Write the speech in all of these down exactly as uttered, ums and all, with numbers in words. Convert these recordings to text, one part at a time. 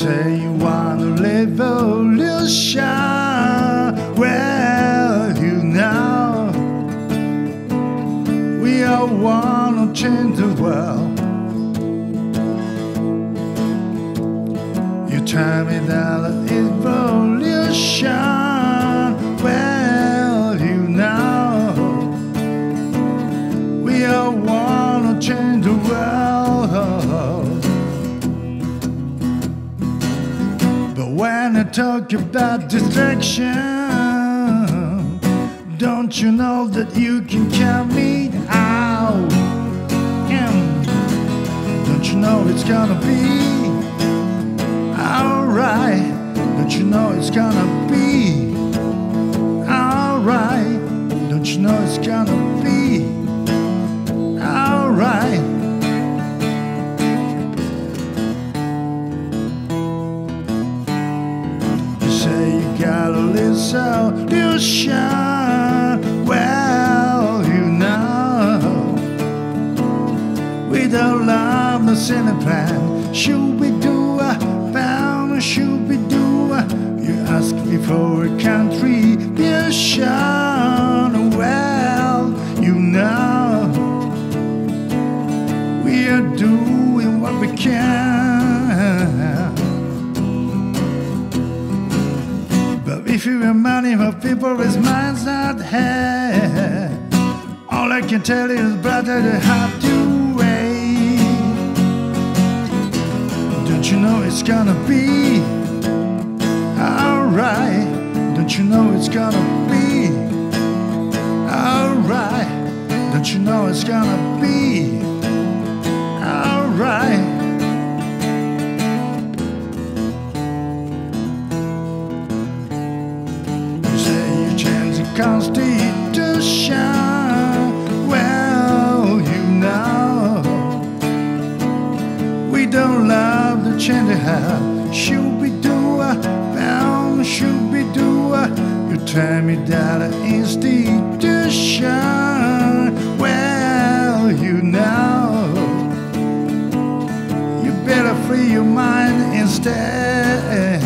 say you want a revolution. Well, you know, we all want to change the world. You tell me that it's evolution. Well, you know, we all want to change the world. But when I talk about distraction, don't you know that you can count me out? And don't you know it's gonna be alright? Don't you know it's gonna be alright? Don't you know it's gonna be alright? You say you got a little solution. Well, you know, we don't love the silly plan. Should we do a bound? Should we do a? You ask me for a contribution. Well, you know, we are doing what we can. But if you have money for people, his mind's not here. All I can tell you is, brother, you have to wait. Don't you know it's gonna be alright? Don't you know it's gonna be alright? Don't you know it's gonna be alright? You say you change the Constitution. Well, you know, we don't love the change they have. Should we do a bound? Should we do a? You tell me that an institution. Well, you know, you better free your mind instead.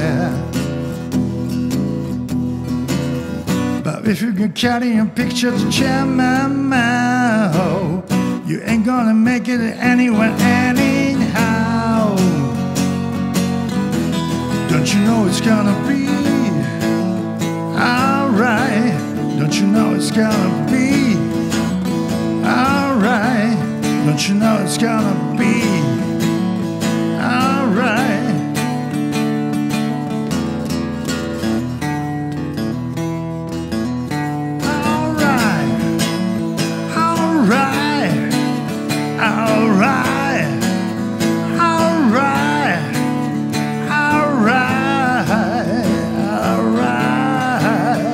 But if you can carry a picture to chairman, you ain't gonna make it anywhere anyhow. Don't you know it's gonna be alright? Don't you know it's gonna be alright? Don't you know it's gonna be alright? Alright, alright, alright, alright.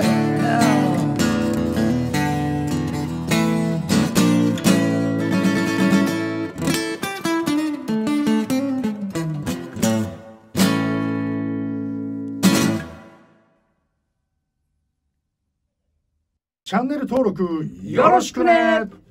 チャンネル登録よろしくね。